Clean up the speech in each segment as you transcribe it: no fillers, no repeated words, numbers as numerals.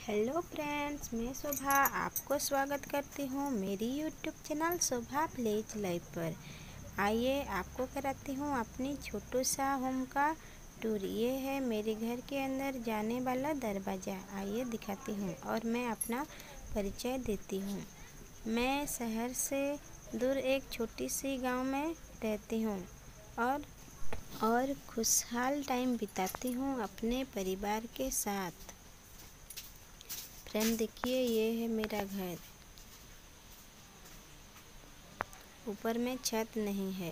Hello friends, मैं शोभा आपको स्वागत करती हूँ मेरी YouTube channel Shobha village life पर। आइए आपको कराती हूँ अपनी छोटू सा होम का टूर। ये है मेरे घर के अंदर जाने वाला दरवाज़ा। आइए दिखाती हूँ और मैं अपना परिचय देती हूँ। मैं शहर से दूर एक छोटी सी गांव में रहती हूँ और खुशहाल टाइम बिताती हूँ अपने परिवार के साथ। फ्रेंड देखिए, ये है मेरा घर। ऊपर में छत नहीं है।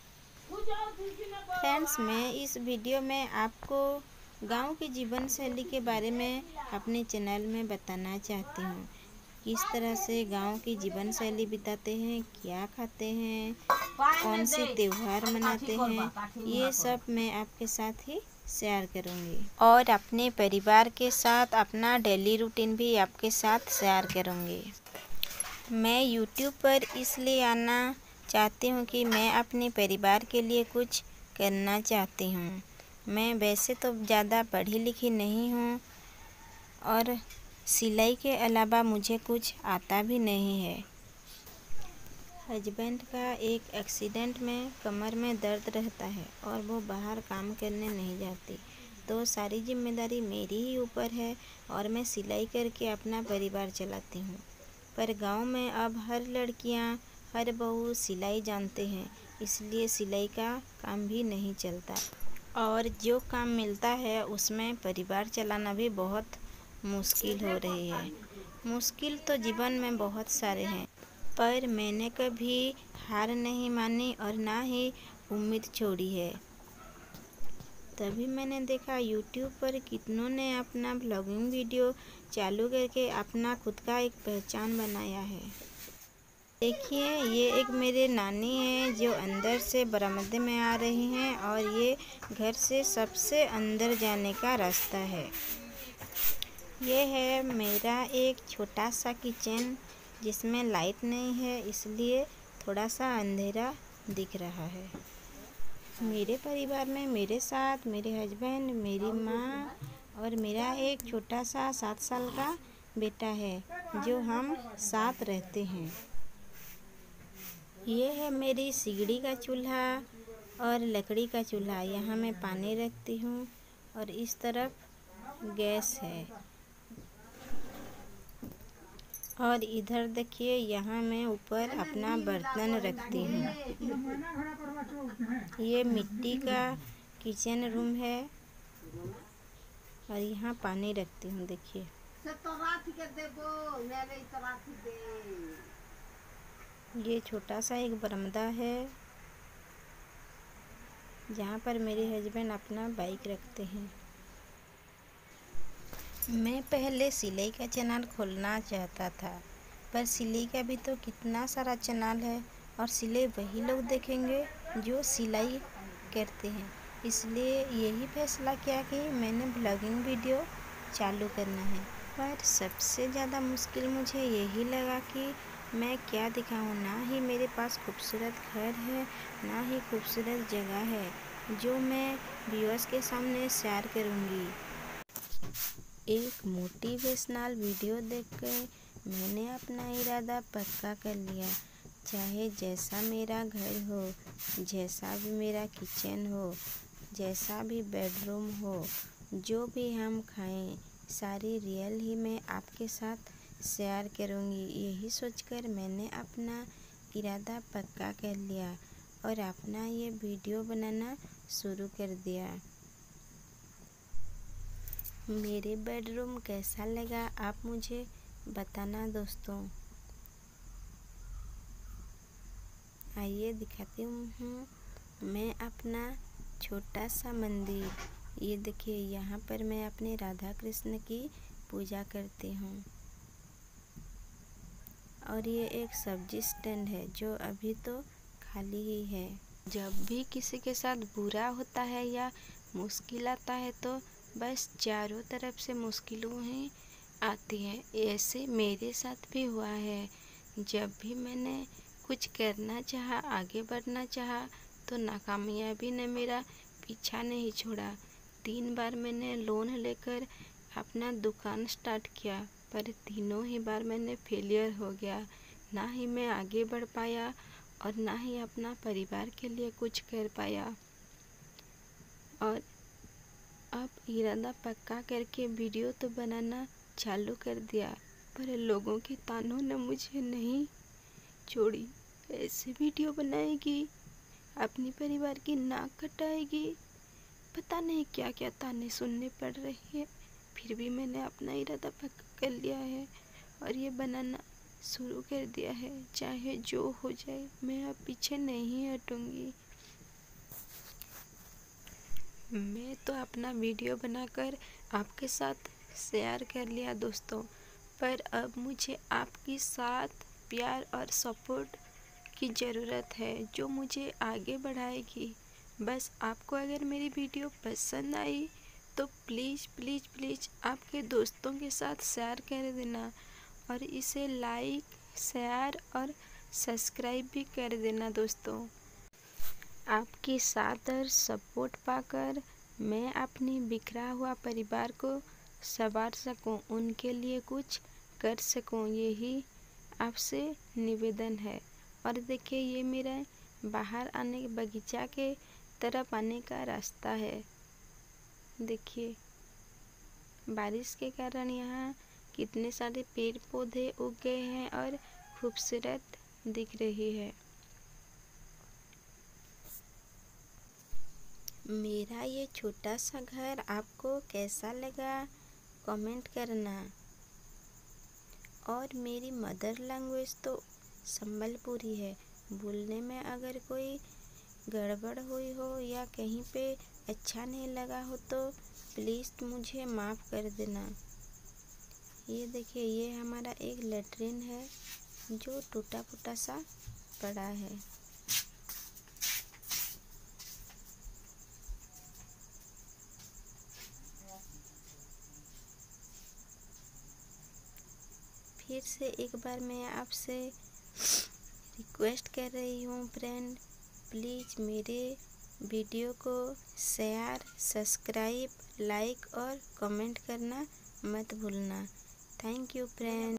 फ्रेंड्स, मैं इस वीडियो में आपको गांव की जीवन शैली के बारे में अपने चैनल में बताना चाहती हूँ। किस तरह से गांव की जीवन शैली बिताते हैं, क्या खाते हैं, कौन से त्यौहार मनाते हैं, ये सब मैं आपके साथ ही शेयर करूँगी। और अपने परिवार के साथ अपना डेली रूटीन भी आपके साथ शेयर करूँगी। मैं यूट्यूब पर इसलिए आना चाहती हूँ कि मैं अपने परिवार के लिए कुछ करना चाहती हूँ। मैं वैसे तो ज़्यादा पढ़ी लिखी नहीं हूँ और सिलाई के अलावा मुझे कुछ आता भी नहीं है। हस्बैंड का एक एक्सीडेंट में कमर में दर्द रहता है और वो बाहर काम करने नहीं जाती, तो सारी जिम्मेदारी मेरी ही ऊपर है और मैं सिलाई करके अपना परिवार चलाती हूँ। पर गांव में अब हर लड़कियां, हर बहू सिलाई जानते हैं, इसलिए सिलाई का काम भी नहीं चलता और जो काम मिलता है उसमें परिवार चलाना भी बहुत मुश्किल हो रही है। मुश्किल तो जीवन में बहुत सारे हैं, पर मैंने कभी हार नहीं मानी और ना ही उम्मीद छोड़ी है। तभी मैंने देखा यूट्यूब पर कितनों ने अपना ब्लॉगिंग वीडियो चालू करके अपना खुद का एक पहचान बनाया है। देखिए, ये एक मेरे नानी है जो अंदर से बरामदे में आ रही हैं और ये घर से सबसे अंदर जाने का रास्ता है। ये है मेरा एक छोटा सा किचन जिसमें लाइट नहीं है, इसलिए थोड़ा सा अंधेरा दिख रहा है। मेरे परिवार में मेरे साथ मेरे हस्बैंड, मेरी माँ और मेरा एक छोटा सा 7 साल का बेटा है जो हम साथ रहते हैं। ये है मेरी सिगड़ी का चूल्हा और लकड़ी का चूल्हा। यहाँ मैं पानी रखती हूँ और इस तरफ गैस है। और इधर देखिए, यहाँ मैं ऊपर अपना बर्तन रखती हूँ। ये मिट्टी का किचन रूम है और यहाँ पानी रखती हूँ। देखिए, ये छोटा सा एक बरामदा है जहाँ पर मेरे हस्बैंड अपना बाइक रखते हैं। मैं पहले सिलाई का चैनल खोलना चाहता था, पर सिलाई का भी तो कितना सारा चैनल है और सिलाई वही लोग देखेंगे जो सिलाई करते हैं। इसलिए यही फैसला किया कि मैंने ब्लॉगिंग वीडियो चालू करना है। पर सबसे ज़्यादा मुश्किल मुझे यही लगा कि मैं क्या दिखाऊं। ना ही मेरे पास खूबसूरत घर है, ना ही खूबसूरत जगह है जो मैं व्यूअर्स के सामने शेयर करूंगी। एक मोटिवेशनल वीडियो देखकर मैंने अपना इरादा पक्का कर लिया। चाहे जैसा मेरा घर हो, जैसा भी मेरा किचन हो, जैसा भी बेडरूम हो, जो भी हम खाएं, सारी रियल ही मैं आपके साथ शेयर करूंगी। यही सोचकर मैंने अपना इरादा पक्का कर लिया और अपना ये वीडियो बनाना शुरू कर दिया। मेरे बेडरूम कैसा लगा आप मुझे बताना दोस्तों। आइए दिखाती हूँ मैं अपना छोटा सा मंदिर। ये देखिए, यहाँ पर मैं अपने राधा कृष्ण की पूजा करती हूँ। और ये एक सब्जी स्टैंड है जो अभी तो खाली ही है। जब भी किसी के साथ बुरा होता है या मुश्किल आता है तो बस चारों तरफ से मुश्किलों ही आती हैं। ऐसे मेरे साथ भी हुआ है। जब भी मैंने कुछ करना चाहा, आगे बढ़ना चाहा, तो नाकामयाबी ने मेरा पीछा नहीं छोड़ा। 3 बार मैंने लोन लेकर अपना दुकान स्टार्ट किया, पर तीनों ही बार मैंने फेलियर हो गया। ना ही मैं आगे बढ़ पाया और ना ही अपना परिवार के लिए कुछ कर पाया। और अब इरादा पक्का करके वीडियो तो बनाना चालू कर दिया, पर लोगों के तानों ने मुझे नहीं छोड़ी। ऐसे वीडियो बनाएगी, अपनी परिवार की नाक कटाएगी, पता नहीं क्या क्या ताने सुनने पड़ रही है। फिर भी मैंने अपना इरादा पक्का कर लिया है और ये बनाना शुरू कर दिया है। चाहे जो हो जाए, मैं अब पीछे नहीं हटूंगी। मैं तो अपना वीडियो बनाकर आपके साथ शेयर कर लिया दोस्तों, पर अब मुझे आपकी साथ प्यार और सपोर्ट की ज़रूरत है, जो मुझे आगे बढ़ाएगी। बस आपको अगर मेरी वीडियो पसंद आई तो प्लीज़ प्लीज़ प्लीज़ आपके दोस्तों के साथ शेयर कर देना और इसे लाइक, शेयर और सब्सक्राइब भी कर देना दोस्तों। आपकी साथ और सपोर्ट पाकर मैं अपनी बिखरा हुआ परिवार को संवार सकूं, उनके लिए कुछ कर सकूं, यही आपसे निवेदन है। और देखिए, ये मेरा बाहर आने बगीचा के तरफ आने का रास्ता है। देखिए, बारिश के कारण यहाँ कितने सारे पेड़ पौधे उग गए हैं और खूबसूरत दिख रही है। मेरा ये छोटा सा घर आपको कैसा लगा कमेंट करना। और मेरी मदर लैंग्वेज तो संबलपुरी है। बोलने में अगर कोई गड़बड़ हुई हो या कहीं पे अच्छा नहीं लगा हो तो प्लीज़ मुझे माफ़ कर देना। ये देखिए, ये हमारा एक लेटरिन है जो टूटा फूटा सा पड़ा है। फिर से एक बार मैं आपसे रिक्वेस्ट कर रही हूँ फ्रेंड, प्लीज़ मेरे वीडियो को शेयर, सब्सक्राइब, लाइक और कमेंट करना मत भूलना। Thank you friend.